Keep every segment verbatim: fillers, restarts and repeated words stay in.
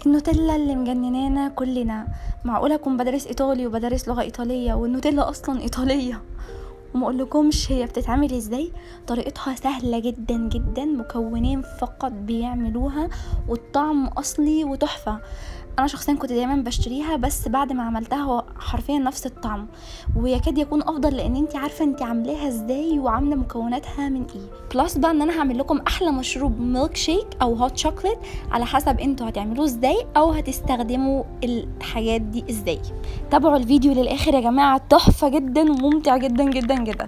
النوتيلا اللي مجننانا كلنا. معقولة اكون بدرس ايطالي وبدرس لغة ايطالية والنوتيلا اصلا ايطالية وما اقولكمش هي بتتعمل ازاي؟ طريقتها سهلة جدا جدا، مكونين فقط بيعملوها والطعم اصلي وتحفة. انا شخصيا كنت دايما بشتريها، بس بعد ما عملتها هو حرفيا نفس الطعم ويكاد يكون افضل، لان انت عارفه انت عاملاها ازاي وعامله مكوناتها من ايه. بلس بقى ان انا هعمل لكم احلى مشروب ميلك شيك او هوت شوكليت، على حسب انتوا هتعملوه ازاي او هتستخدموا الحاجات دي ازاي. تابعوا الفيديو للاخر يا جماعه، تحفه جدا وممتع جدا جدا جدا.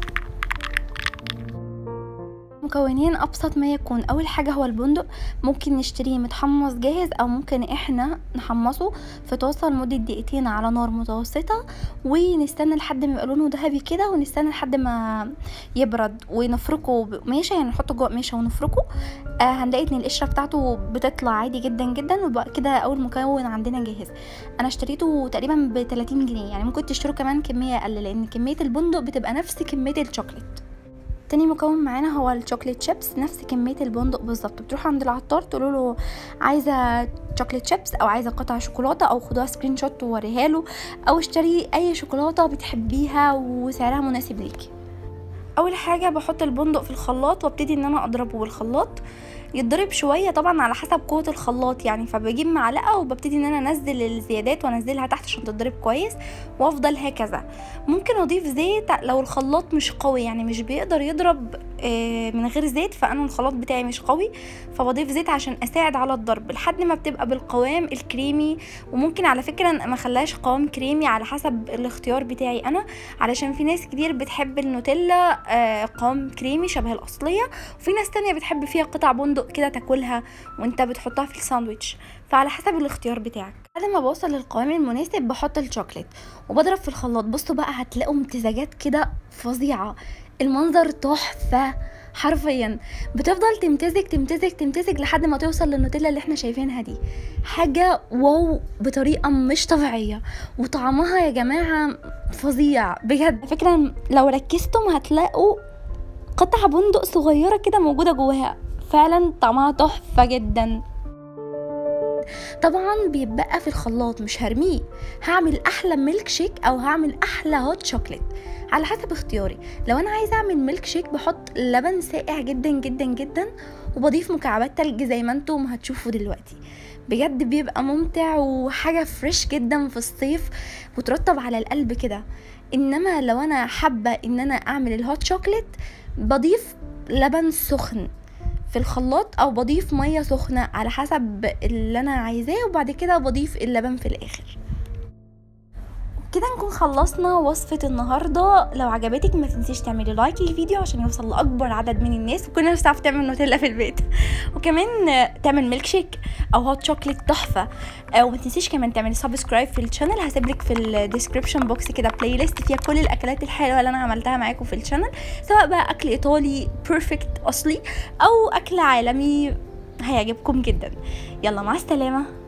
مكونين ابسط ما يكون. اول حاجه هو البندق، ممكن نشتريه متحمص جاهز او ممكن احنا نحمصه في طاسه لمده دقيقتين على نار متوسطه، ونستنى لحد ما يبقى لونه ذهبي كده، ونستنى لحد ما يبرد ونفركه بقماشه، يعني نحطه جوه قماشه ونفركه. آه هنلاقي ان القشره بتاعته بتطلع عادي جدا جدا، وبقى كده اول مكون عندنا جاهز. انا اشتريته تقريبا ب ثلاثين جنيه، يعني ممكن تشتروا كمان كميه اقل لان كميه البندق بتبقى نفس كميه الشوكليت. تاني مكون معانا هو الشوكليت شيبس، نفس كميه البندق بالظبط. بتروحوا عند العطار تقولوا له عايزه شوكليت شيبس او عايزه قطع شوكولاته، او خدوها سكرين شوت ووريها له، او اشتري اي شوكولاته بتحبيها وسعرها مناسب ليكي. اول حاجه بحط البندق في الخلاط وابتدي ان انا اضربه بالخلاط، يتضرب شويه طبعا على حسب قوه الخلاط يعني، فبجيب معلقه وببتدي ان انا انزل الزيادات وانزلها تحت عشان تتضرب كويس، وافضل هكذا. ممكن اضيف زيت لو الخلاط مش قوي، يعني مش بيقدر يضرب من غير زيت، فانا الخلاط بتاعي مش قوي فبضيف زيت عشان اساعد على الضرب لحد ما بتبقى بالقوام الكريمي. وممكن على فكره ما اخليهاش قوام كريمي، على حسب الاختيار بتاعي انا، علشان في ناس كتير بتحب النوتيلا قوام كريمي شبه الاصليه، وفي ناس تانية بتحب فيها قطع بندق كده تاكلها وانت بتحطها في الساندويتش، فعلى حسب الاختيار بتاعك. بعد ما بوصل للقوام المناسب بحط الشوكليت وبضرب في الخلاط. بصوا بقى هتلاقوا امتزاجات كده فظيعه، المنظر تحفه حرفيا، بتفضل تمتزج تمتزج تمتزج لحد ما توصل للنوتيلا اللي احنا شايفينها دي. حاجه واو بطريقه مش طبيعيه، وطعمها يا جماعه فظيع بجد. فكرة لو ركزتم هتلاقوا قطع بندق صغيره كده موجوده جواها، فعلا طعمها تحفه جدا. طبعا بيبقى في الخلاط مش هرميه، هعمل احلى ميلك شيك او هعمل احلى هوت شوكليت على حسب اختياري. لو انا عايزه اعمل ميلك شيك بحط لبن ساقع جدا جدا جدا وبضيف مكعبات تلج زي ما انتم هتشوفوا دلوقتي. بجد بيبقى ممتع وحاجه فريش جدا في الصيف وترطب على القلب كده. انما لو انا حابه ان انا اعمل الهوت شوكليت بضيف لبن سخن في الخلاط او بضيف ميه سخنه على حسب اللي انا عايزاه، وبعد كده بضيف اللبن في الاخر. كده نكون خلصنا وصفة النهاردة. لو عجبتك ما تنسيش تعملي لايك للفيديو عشان يوصل لأكبر عدد من الناس، وكل الناس تعرف تعمل نوتيلا في البيت وكمان تعمل ميلك شيك او هوت شوكليت تحفة. وما تنسيش كمان تعملي سبسكرايب في الشانل، هسيبلك في الديسكريبشن بوكس كده بلاي ليست فيها كل الاكلات الحلوة اللي انا عملتها معاكم في الشانل، سواء بقى اكل ايطالي بيرفكت اصلي او اكل عالمي هيعجبكم جدا. يلا مع السلامة.